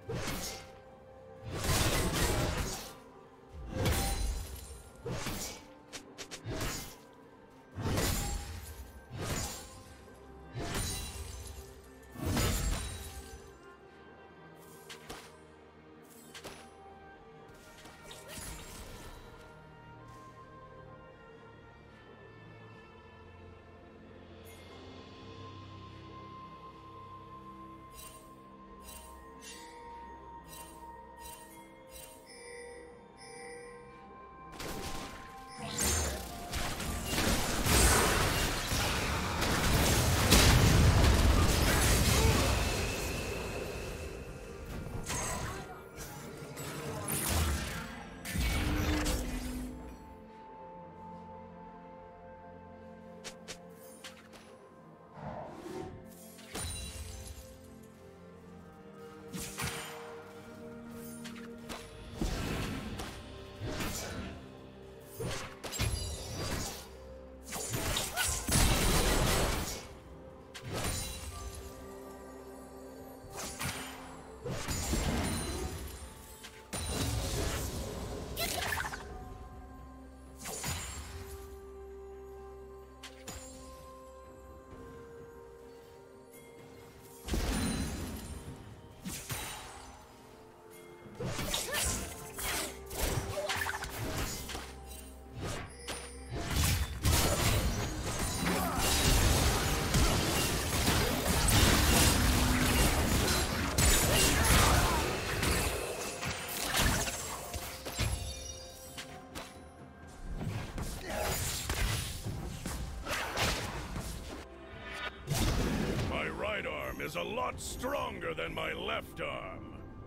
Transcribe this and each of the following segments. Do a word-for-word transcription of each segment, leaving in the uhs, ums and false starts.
Is a lot stronger than my left arm.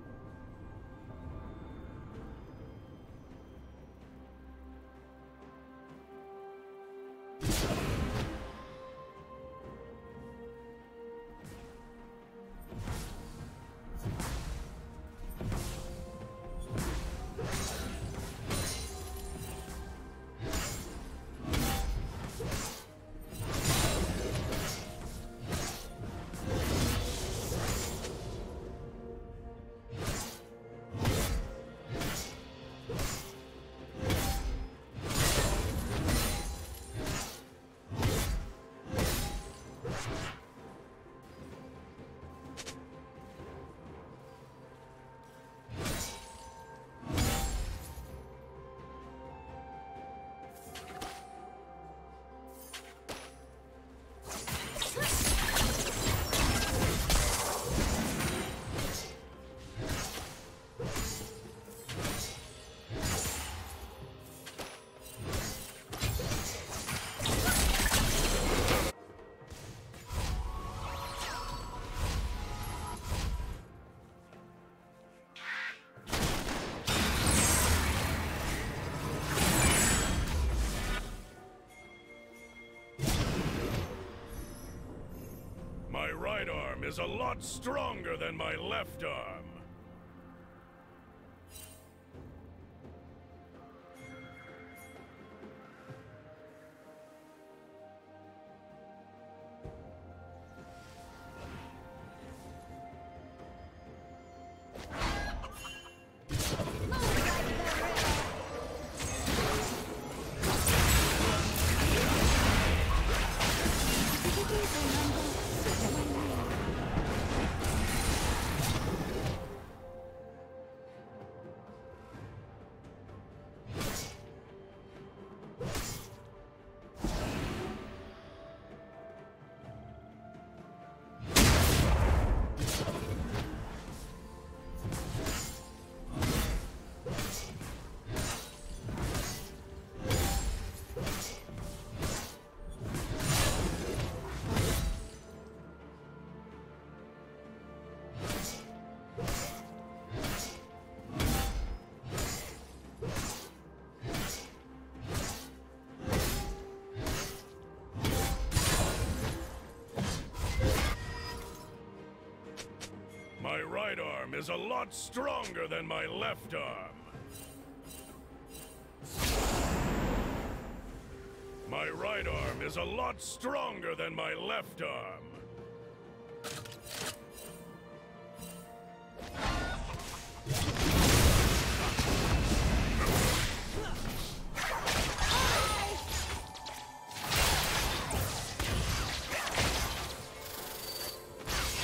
My right arm is a lot stronger than my left arm. My right arm is a lot stronger than my left arm. My right arm is a lot stronger than my left arm.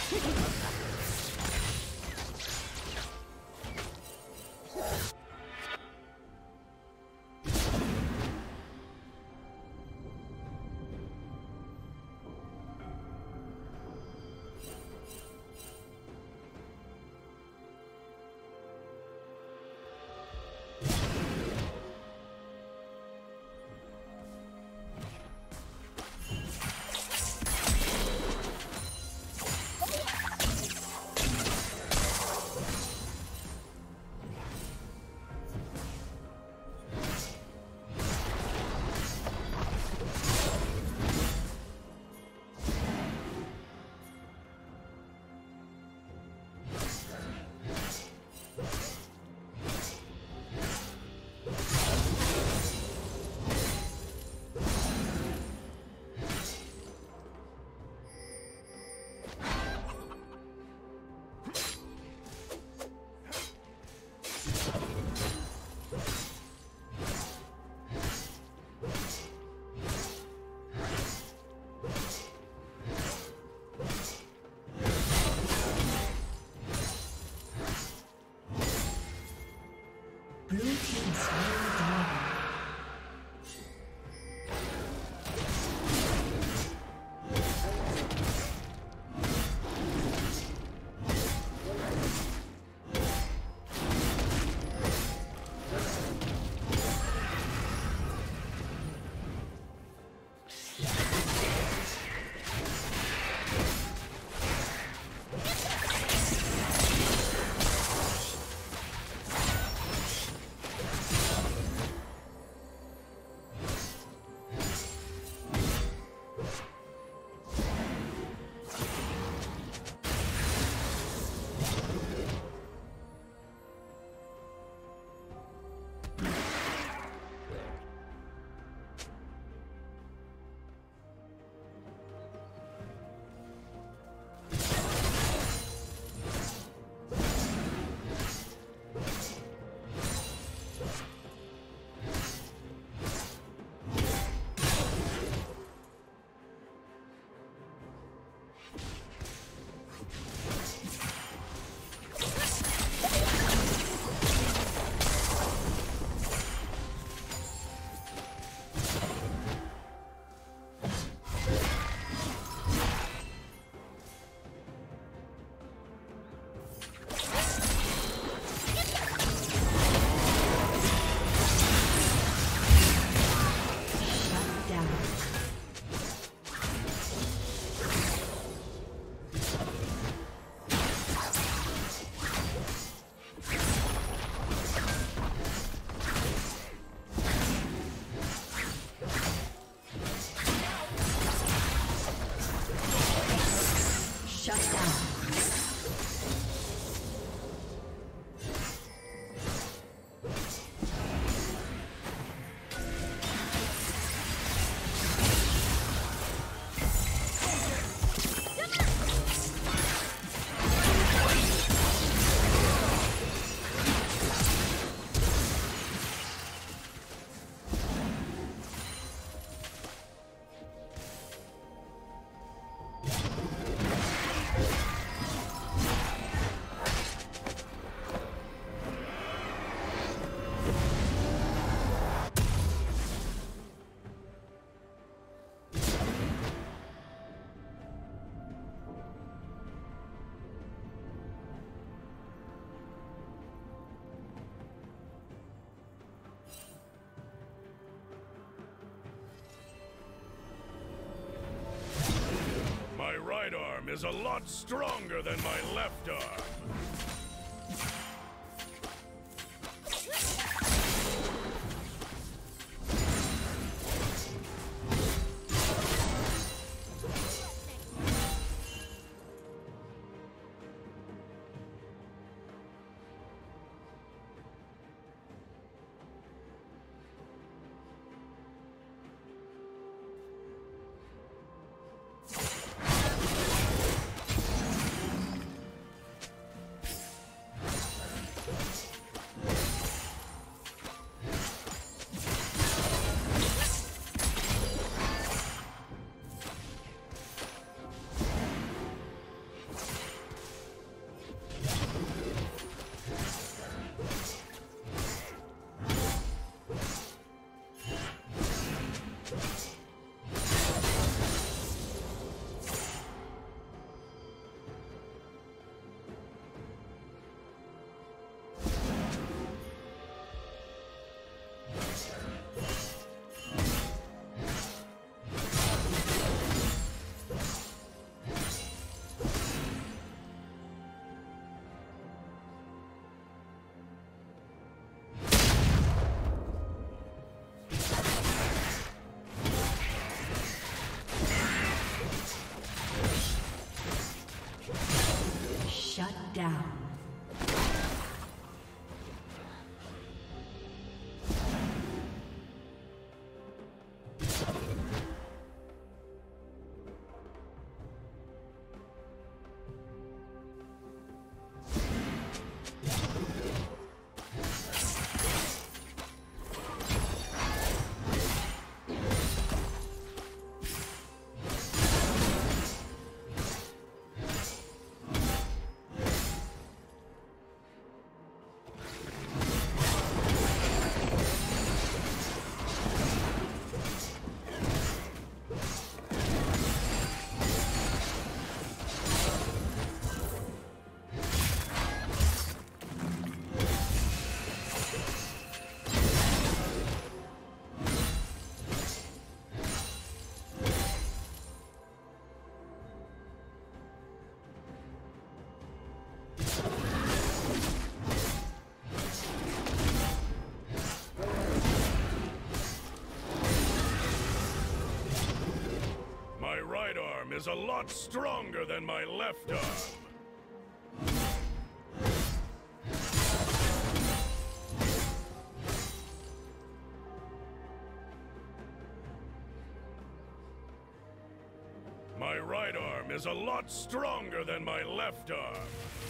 right arm is a lot stronger than my left arm. down. Is a lot stronger than my left arm. My right arm is a lot stronger than my left arm.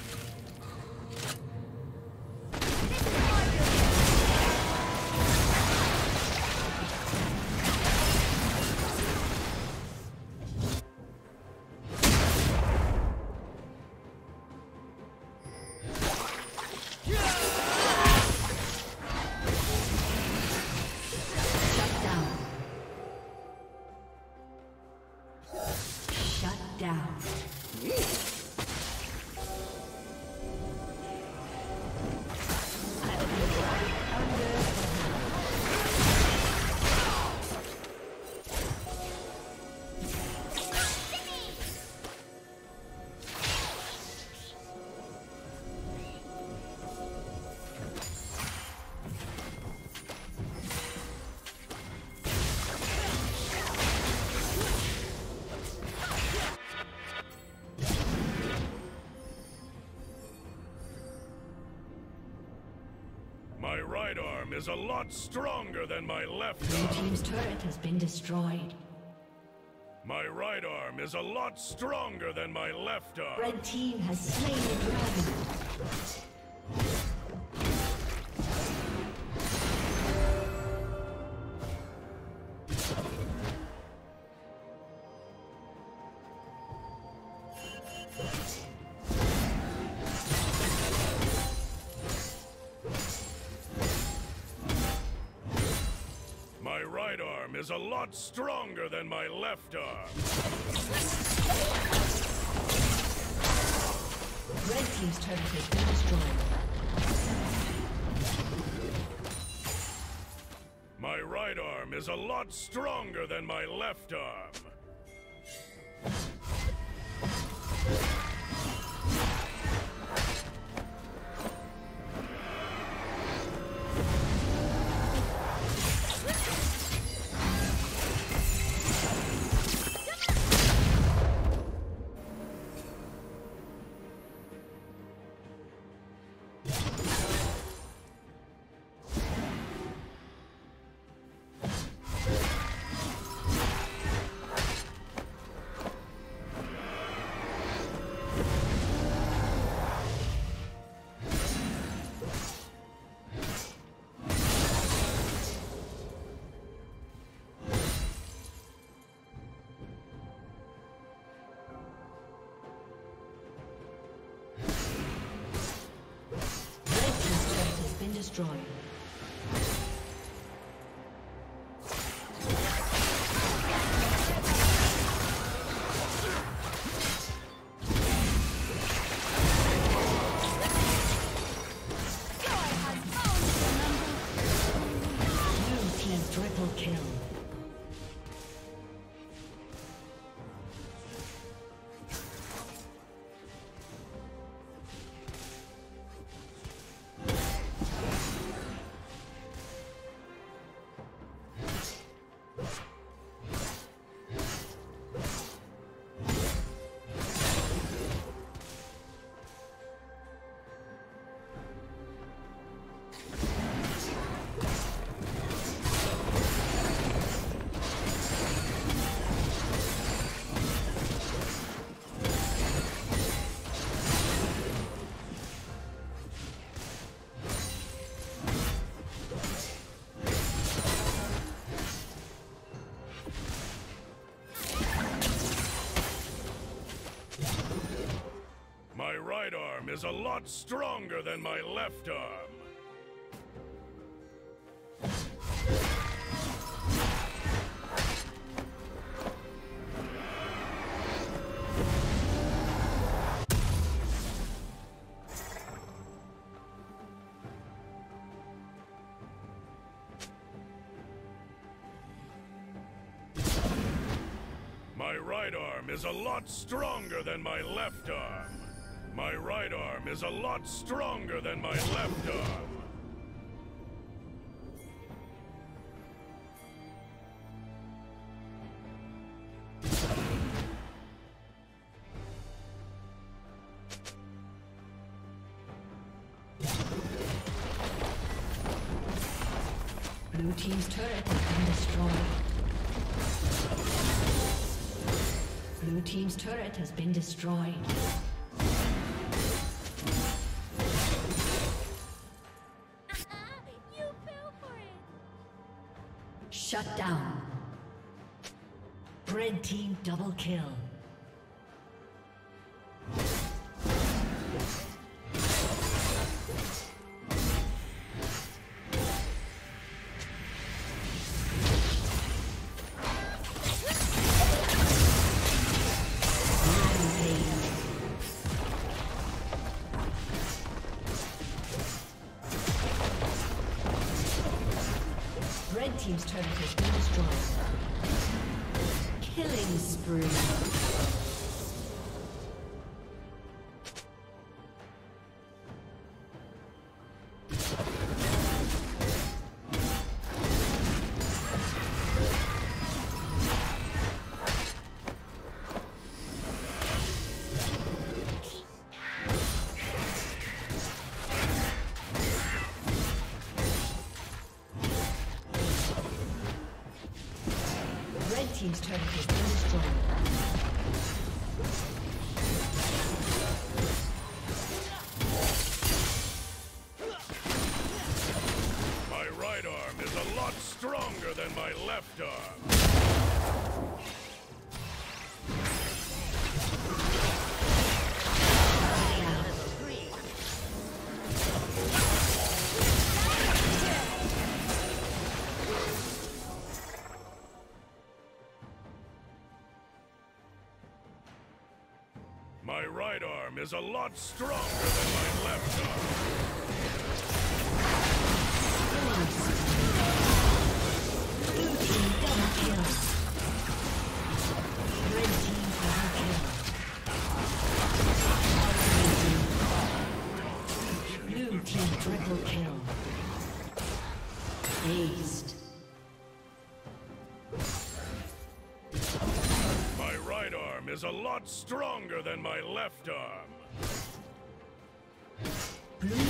My right arm is a lot stronger than my left arm. Blue team's turret has been destroyed. My right arm is a lot stronger than my left arm. Red team has slain the dragon. Is a lot stronger than my left arm. Red team's turret has been destroyed. My right arm is a lot stronger than my left arm. Destroyed. Blue team triple kill. My right arm is a lot stronger than my left arm. My right arm is a lot stronger than my left arm. My right arm is a lot stronger than my left arm. Blue team's turret has been destroyed. Blue team's turret has been destroyed. You fell for it. Shut down. Red team double kill. Red team's turret has been destroyed. Killing spree. Team's turret has been destroyed. My right arm is a lot stronger than my left arm. My right arm is a lot stronger than my left arm. Blue team double kill. Red team double kill. Blue team triple kill. Aced. My right arm is a lot stronger than my left arm. Blue team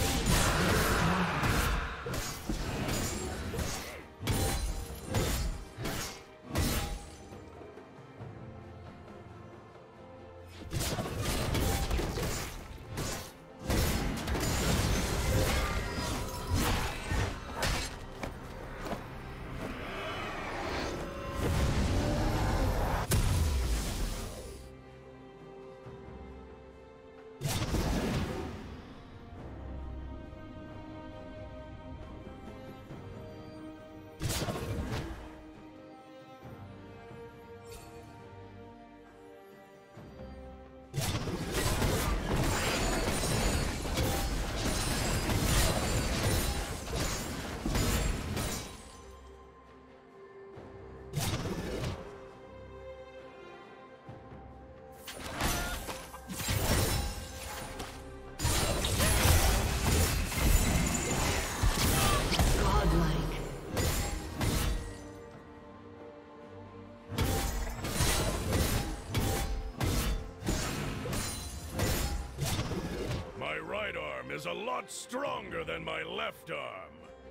is a lot stronger than my left arm.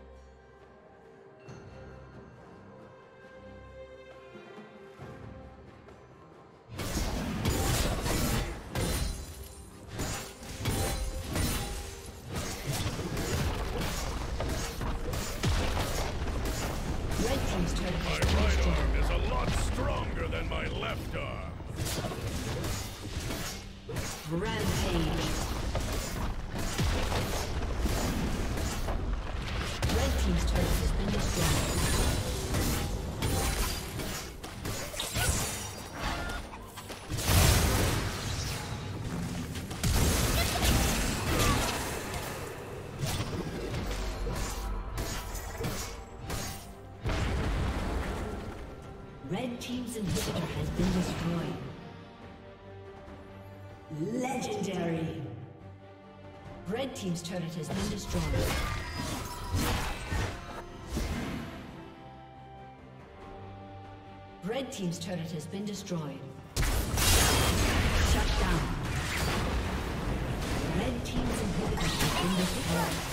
My right arm is a lot stronger than my left arm. Rampage. Red team's inhibitor has been destroyed. Legendary. Red team's turret has been destroyed. Red team's turret has been destroyed. Shut down. Red team's inhibitor has been destroyed.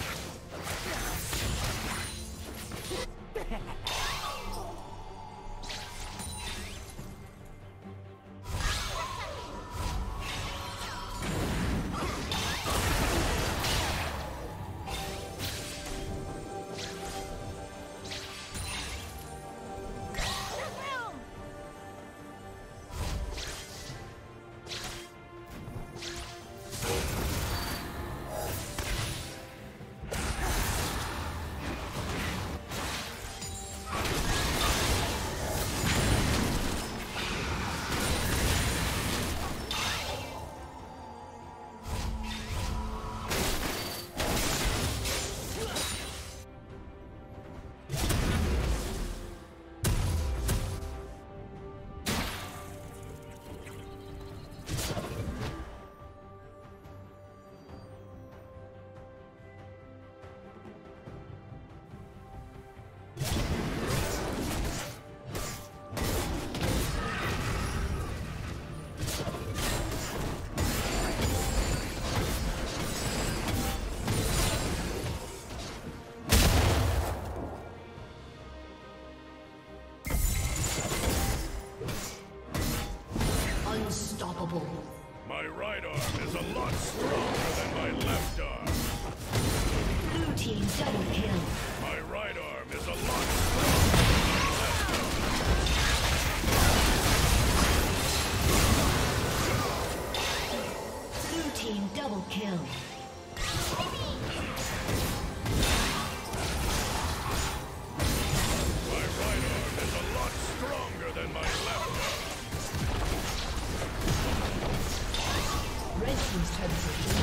My right arm is a lot stronger than my left arm. Blue team double kill. My right arm is a lot stronger than my left arm. Blue team double kill. My right arm is a lot stronger than my left arm. Red team's turret has been